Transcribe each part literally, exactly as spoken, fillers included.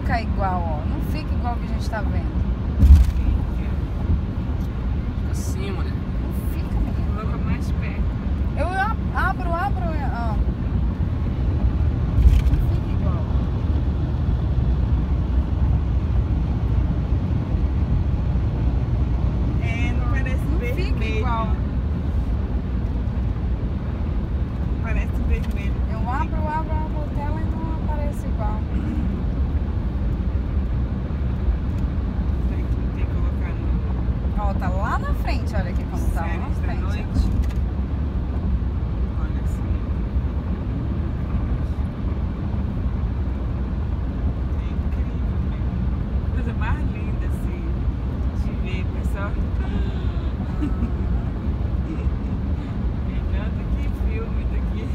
fica igual, ó. Não fica igual que a gente tá vendo. Fica assim, mulher. Não fica, menino. Coloca mais perto. Eu abro, abro, ó. Não fica igual. É, não parece Não vermelho. fica igual. Parece vermelho. Eu abro, abro, abro a tela e não aparece igual. Tem que, tem que colocar no Ó, tá lá na frente, olha aqui como tá lá na séries da frente. noite. Olha assim. É incrível mesmo. Coisa mais linda assim de ver, pessoal. Melhor do que filme daqui.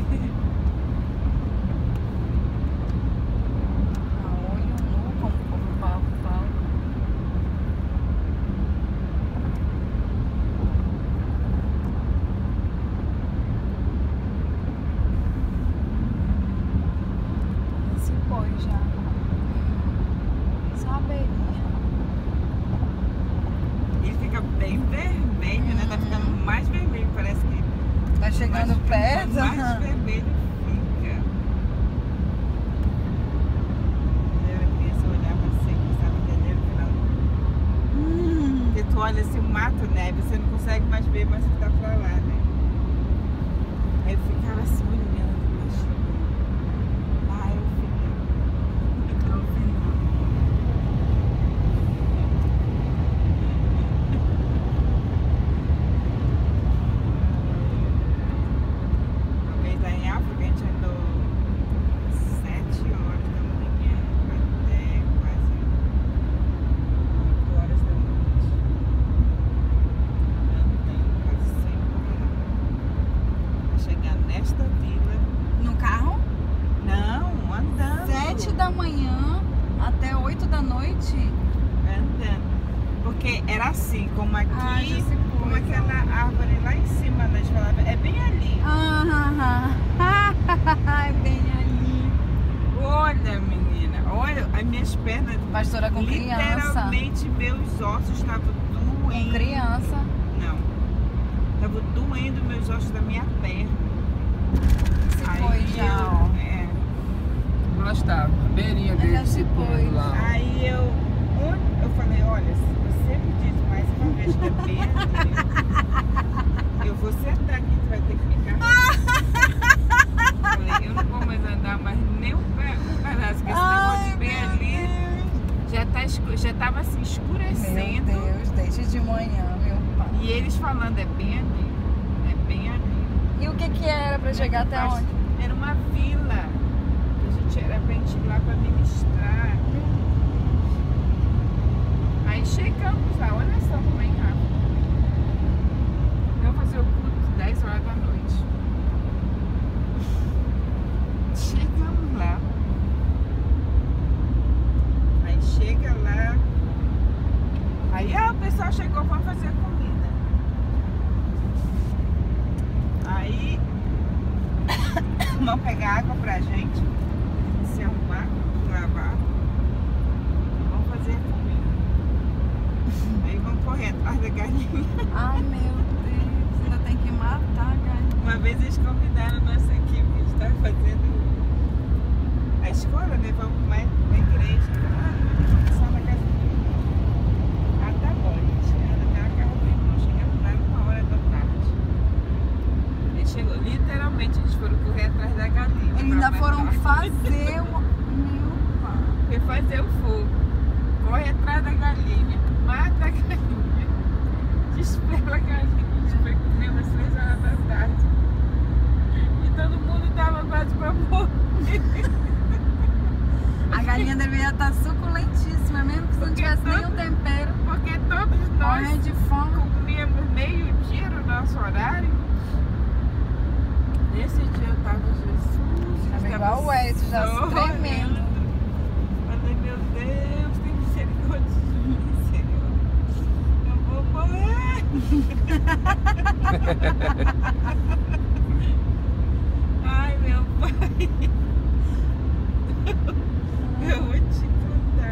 Ah, olho nu, como o povo fala. fala. Esse boi já. Só a beirinha. Ele fica bem vermelho, né? Tá ficando mais vermelho, parece que Tá chegando mais, perto. mais vermelho fica. Eu era criança, eu olhava assim, pensava que ele era final. Hum. Porque tu olha assim, o mato, né? Você não consegue mais ver, mas que tá pra lá, né? Aí eu ficava assim olhando, mas lá eu fiquei. No final. Uma vez lá em África, a gente andou sete horas da manhã até quase oito horas da noite. Andando quase sem parar. Pra chegar nesta vila. No carro? Não, andando. Sete da manhã até oito da noite. Andando. Porque era assim, como aqui, Ah, já se como foi, aquela árvore lá em cima, né? Eles falavam, é bem ali. Ah, é bem ali. Olha, menina, olha, as minhas pernas, Pastora com criança. literalmente meus ossos estavam Com doendo. criança. Não. Estavam doendo meus ossos da minha perna. Se Aí foi já, eu- ó. É. Lá está, a beirinha Já dele se se foi. pondo lá. Aí eu, onde- eu falei, olha, se você me diz mais uma vez que é bem ali, eu vou sentar aqui, tu vai ter que ficar. Falei, eu não vou mais andar mais nem um pe- um pedaço, que esse negócio bem ali já, tá, escu- já tava assim Meu escurecendo. Deus, desde de manhã, meu pai. E eles falando, é bem ali, é bem ali. E o que que era pra chegar até Acho- onde? Era uma vila. A gente era pra gente ir lá pra ministrar. Aí chegamos lá, olha só como é rápido. Eu vou fazer o culto dez horas da noite. Chegamos lá. Aí chega lá. Aí ah, o pessoal chegou pra fazer comida. Aí vão pegar água pra gente, se arrumar, lavar. Vão fazer comida. Aí vão correr atrás da galinha. Ai, meu Deus, ainda tem que matar a galinha. Uma vez eles convidaram a nossa equipe, que a gente estava fazendo a escola, né? Vamos mais na igreja. Ah, vamos só na casa do irmão. Ah, tá bom, a gente anda até a casa do irmão. Chegamos lá numa hora da tarde. Ele chegou, literalmente, eles foram correr atrás da galinha. Eles ainda pra foram matar. fazer o... Meu pai. Foi fazer o fogo. Corre atrás da galinha. Mata a galinha. Despela a galinha. A gente foi comer umas três horas da tarde. E todo mundo tava quase pra morrer. A galinha deveria estar suculentíssima, mesmo que se não Porque tivesse todo- nenhum tempero. Porque todos Morrendo nós de fome. comíamos meio-dia no nosso horário. Nesse dia eu tava, Jesus. Tava eu igual o Edson, já se chorando. tremendo. Falei, meu Deus, tem misericórdia de mim, Senhor. Eu vou morrer. Ai, meu pai. Eu vou te contar.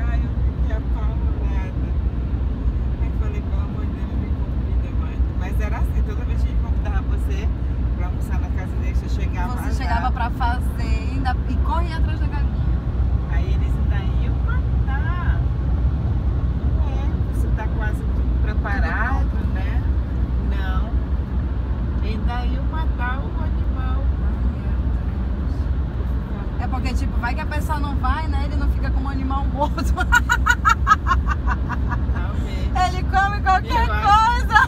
vai, né? Ele não fica como um animal morto. Talvez. Ele come qualquer Eu acho. coisa.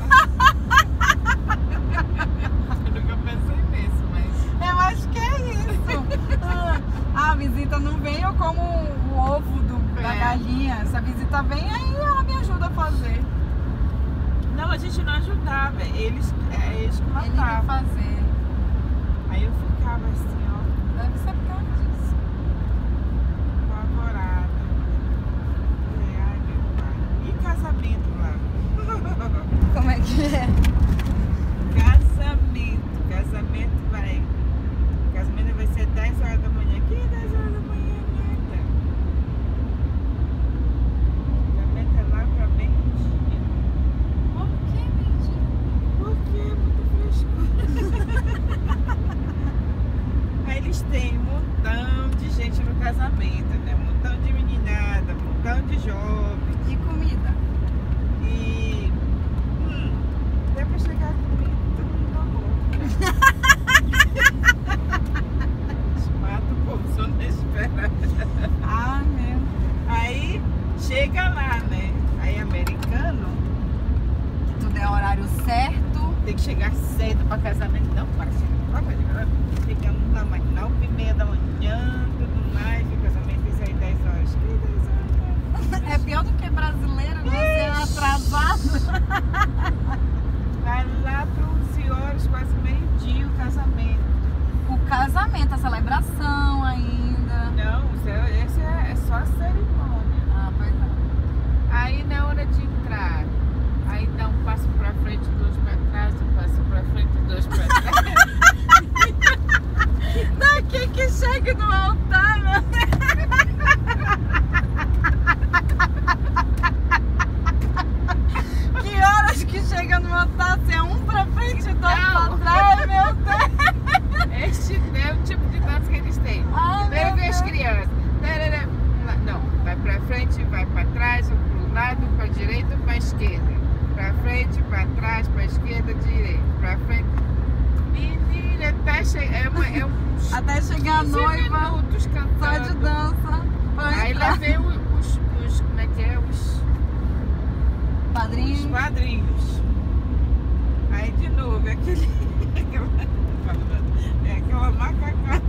Eu nunca pensei nisso, mas. Eu acho que é isso. Ah, a visita não vem, eu como o ovo do, da É. galinha. Se a visita vem, aí ela me ajuda a fazer. Não, a gente não ajudava. Eles, é, eles que Ele vai matavam. fazer. Aí eu ficava assim, ó, Deve ser por causa disso. apavorada. Falei, ai meu pai. E casamento lá? Como é que é? Casamento. Casamento vai. Casamento vai ser dez horas da manhã. Que dez horas da manhã, nada. Casamento é lá pra meio-dia. Por que mentira? Porque é muito frescura. Aí eles têm um montão de gente no casamento, né? Um montão de meninada, um montão de jovens. E comida? E. Hum, até pra chegar comigo, todo mundo tá louco. Eles matam o povo só na espera. Ah, meu. Aí chega lá, né? Aí americano Tudo é horário certo. tem que chegar cedo pra casamento. Não, para chegar. Chegamos na máquina nove e meia da manhã, tudo mais. O casamento tem que sair dez horas. Que dez horas? É pior do que brasileiro, você é atrasado. Vai lá para onze horas, quase meio-dia o casamento. O casamento, a celebração ainda. Não, isso é- esse é, é só a cerimônia. Ah, pois é. Aí na hora de entrar, aí dá um passo pra frente, dois pra trás, um passo pra frente, dois pra trás. Daqui que chega no altar, meu Deus. Que horas que chega no altar? Se é um pra frente e dois Não. pra trás, meu Deus. Este é o tipo de dança que eles têm. Ai, Primeiro meu vem as Deus. crianças. Tarará. Não, vai pra frente, vai pra trás, pro lado, pra direita, pra esquerda. Pra frente, pra trás, pra esquerda, direita. Pra frente. Menina, até chegar. É, uma, é uns Até chegar a quinze noiva, minutos só de cantando. dança. Pra Aí lá entrar. vem os, os, os. Como é que é? Os. Os Padrinho. padrinhos. Aí de novo, é aquele. É aquela macacada.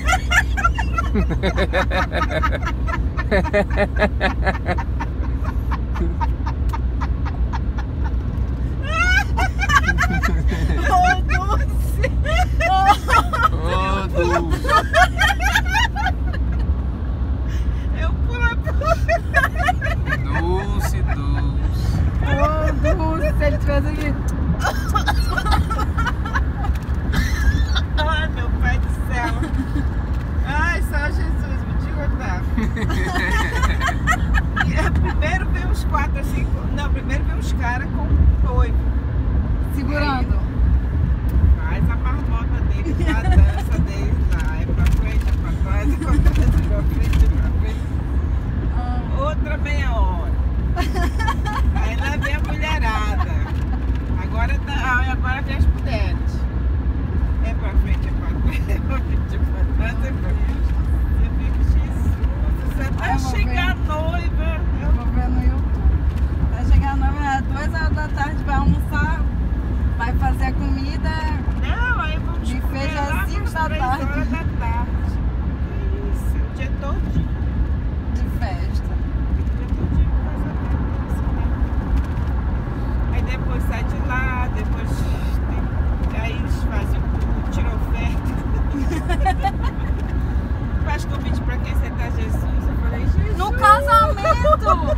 Ô, Dulce. Ô, Dulce. Eu pulo Dulce, Dulce. Ô, Dulce, se ele tivesse aqui. Ai, meu pai do céu. Ai, só Jesus, vou te contar. Primeiro vem uns quatro, assim. Não, primeiro vem uns caras com noivo. Segurando. Faz a marmota deles, a dança deles lá. É pra frente, é pra trás, é pra trás, é pra frente, é pra frente. Ah, Outra meia hora. Aí lá vem a mulherada. Agora, tá, ah, agora vem as mulheres. É pra frente, é pra frente, é pra frente, é pra trás, é pra frente. Você fica, Jesus, você Eu vai vou chegar a noiva. eu vou ver no YouTube. Vai chegar a noiva às duas horas da tarde, vai almoçar, vai fazer a comida. Não, aí vamos Me comer fez lá às cinco às da três tarde. horas da tarde. Que isso, o dia todinho. De festa. O dia todinho no casamento, assim, né? Aí depois sai de lá, depois tem, aí eles fazem o tiro oferta. Faz convite pra quem aceitar Jesus. Eu falei, Jesus. No casamento!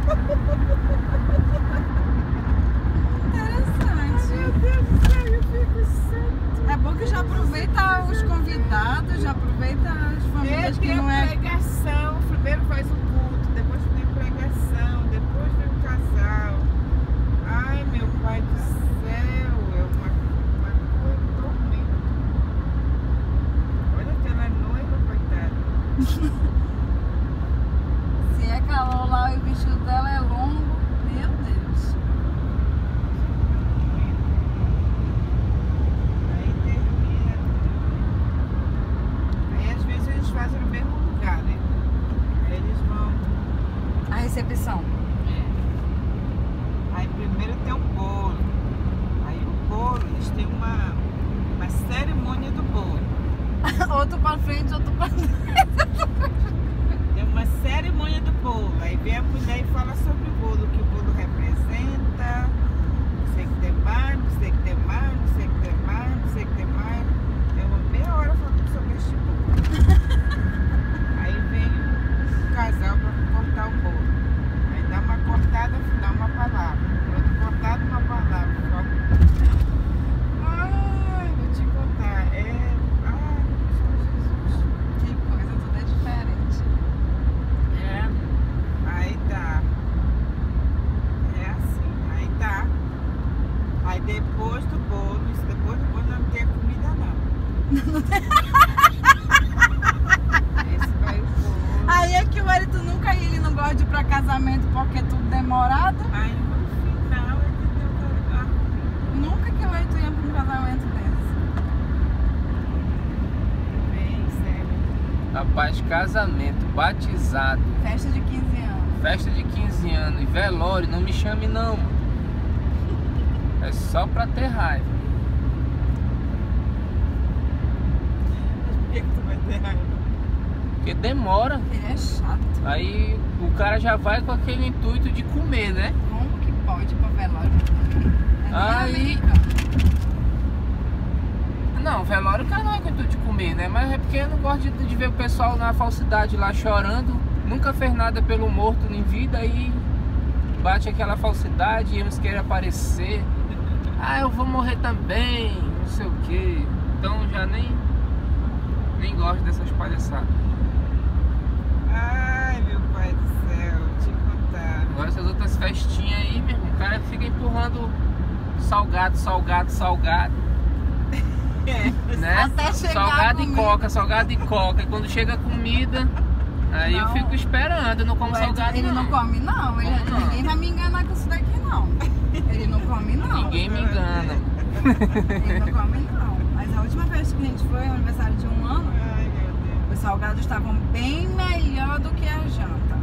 Interessante. Meu Deus do céu, eu fico santo. É bom que já aproveita os convidados, já aproveita as famílias que Tem não é. pregação, primeiro faz o culto, depois tem pregação, depois vem o casal. Ai, meu pai do céu, é uma, uma coisa um tormento. Olha aquela noiva, coitada. Se é calor lá e o vestido dela é longo, meu Deus. Aí termina. Aí às vezes eles fazem no mesmo lugar, né? Aí recepção. Aí primeiro tem o bolo. Aí o bolo, eles têm uma, uma cerimônia do bolo. Outro pra frente, outro pra trás. Tem uma cerimônia do bolo. Aí vem a mulher e fala sobre o bolo, o que o bolo representa. Não sei o que tem mais, não sei o que tem mais, não sei o que tem mais, não sei o que tem mais. Tem uma meia hora falando sobre este bolo. Aí vem o casal para cortar o bolo. Aí dá uma cortada, dá uma palavra. Outra cortada, uma palavra. Ai, vou te contar. É. Ai, Jesus. Que coisa, tudo é diferente. É. Aí tá. É assim. Aí tá. Aí depois do bolo, isso depois do bolo não tem comida não. Esse vai o bolo. Aí é que o Wellington nunca ia, ele não gosta de ir pra casamento porque é tudo demorado. Aí no final é que tem o lugar. Nunca que o Wellington ia pra um casamento desse. Bem sério. Rapaz, casamento, batizado, Festa de quinze anos. festa de quinze anos e velório, não me chame não, mano. É só pra ter raiva. Por que que tu vai ter raiva? Porque demora. Ele é chato. Aí o cara já vai com aquele intuito de comer, né? Como que pode ir pra velório? É minha Aí- amiga. Não, velório o cara não é com intuito de comer, né? Mas é porque eu não gosto de, de ver o pessoal na falsidade lá chorando. Nunca fez nada pelo morto em vida e bate aquela falsidade e eles querem aparecer. Ah, eu vou morrer também, não sei o que. Então já nem, nem gosto dessas palhaçadas. Ai, meu pai do céu, te contar. Agora essas outras festinhas aí, meu irmão, o cara fica empurrando salgado, salgado, salgado, É. né? Até chegar Salgado a e comida. coca, salgado e coca. E quando chega a comida, aí eu Não. fico esperando, eu não como O Wellington, salgado ele não come não. Ele- Como não? Ninguém vai me enganar com isso daqui não. Ele não come não. Ninguém me engana. Ele não come não. Mas a última vez que a gente foi, o aniversário de um ano, Ai, meu Deus. os salgados estavam bem melhor do que a janta.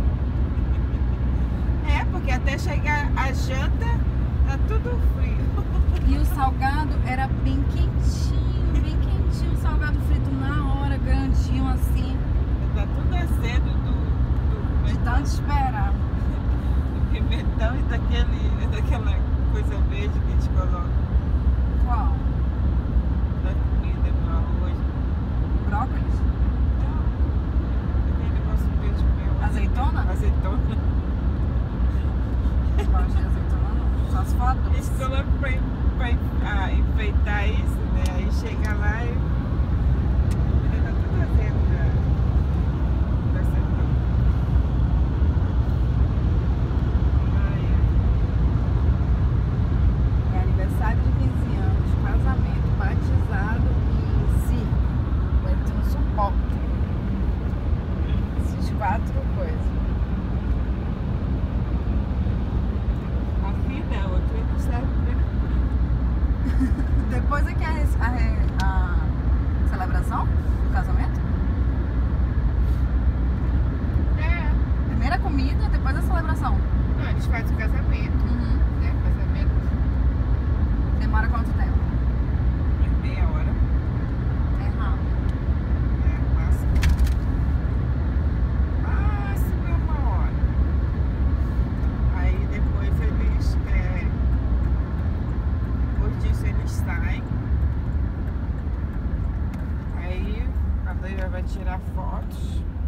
É, porque até chegar a janta, tá tudo frio. E o salgado era bem quentinho, bem quentinho. O salgado frito na hora, grandinho assim, Tá tudo azedo do, de do, tanto esperar. do pimentão e daquele, daquela coisa verde que a gente coloca Qual? na comida, no arroz. Brócolis? Não, aquele negócio verde mesmo. Azeitona? Azeitona. Não gosto de azeitona não. Só se for a Eles doce. colocam pra, en- pra en- ah, enfeitar isso, né? Aí chega lá e tá tudo azedo da, da azeitona. Ai, ai. É aniversário de quinze anos, casamento, batizado e circo. O Wellington não suporta essas quatro coisas. Aqui não, aqui não serve pra Depois é que é a, res- a re- a celebração do casamento? É, Primeira comida, depois a celebração. não, eles fazem o casamento, Uhum. né? Casamento Demora quanto tempo? em meia hora, É rápido. né? Máximo. Máximo é uma hora. Aí depois eles, é, depois disso eles saem. Aí a noiva vai tirar fotos.